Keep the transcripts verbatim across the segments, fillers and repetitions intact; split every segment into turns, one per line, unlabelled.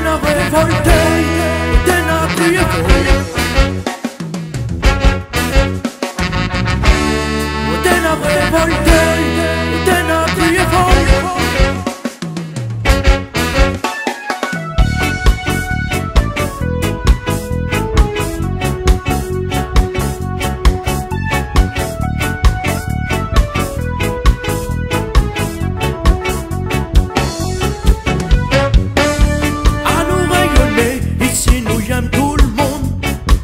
a révolté, t'en a crié fort. T'en a révolté, t'en a crié fort. Tout le monde,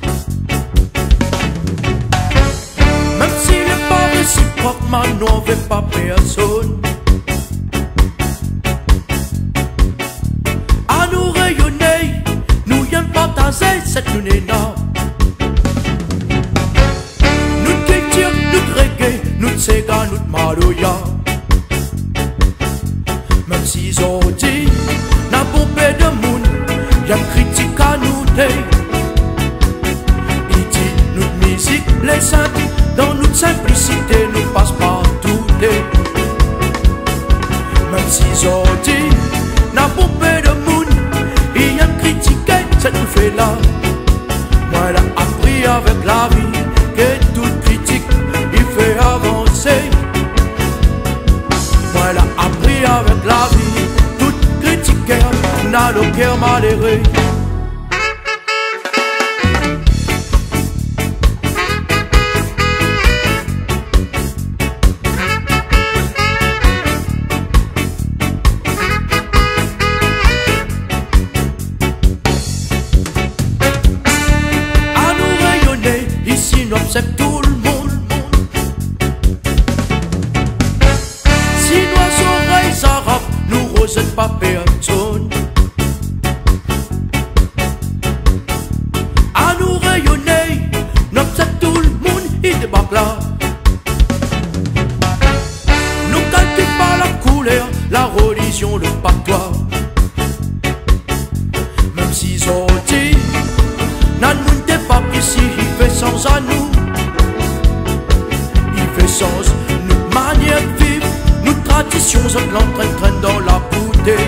même s'il n'est pas réciproque, maintenant on ne veut pas personne. À nous rayonner, nous y partager cette lune-là. Nous culture, nous reggae, nous sega, nous maloya. Même s'ils ont dit, n'a pompé de monde, y'a critique à nous. Il dit notre musique, les saints, dans notre simplicité, nous passe partout. Même s'ils ont dit, n'a pas peur de monde, il y a critiqué cette nous fait là. Moi, elle a appris avec la vie que toute critique, il fait avancer. Moi, elle a appris avec la vie, toute critique, n'a le cœur malheureux. Nous observe tout le monde. Si nos oreilles arabes nous rosent pas personne, à nous rayonner, nous observe tout le monde, il débarque là. Nous calculons pas la couleur, la religion, le patois. Même s'ils ont dit, n'a nous pas ici, il fait sans à nous. Il fait sens, notre manière de vivre, notre tradition, ça l'entraîne dans la bouteille.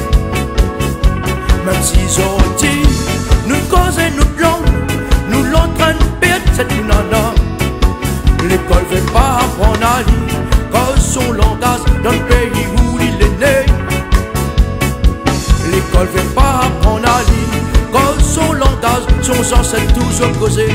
Même s'ils ont dit, notre cause et notre langue, nous l'entraînent perdre cette nana. L'école ne veut pas apprendre à lire, cause son langage dans le pays où il est né. L'école ne veut pas apprendre à lire, cause son langage, son ancêtre tous opposés.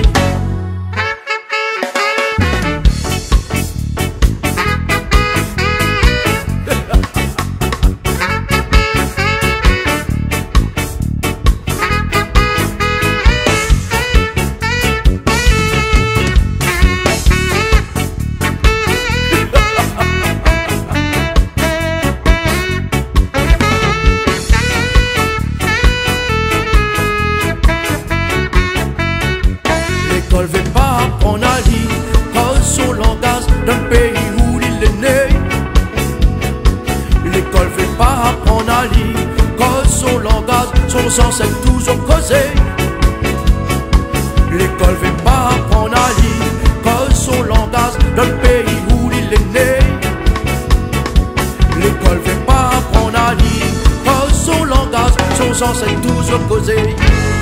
L'école ne veut pas apprendre à lire, cause son langage d'un pays où il est né. L'école ne veut pas apprendre à lire, cause son langage, son ancêtre tous ont causé. L'école ne veut pas apprendre à lire, cause son langage d'un pays où il est né. L'école ne veut pas apprendre à lire, cause son langage, son ancêtre tous ont causé.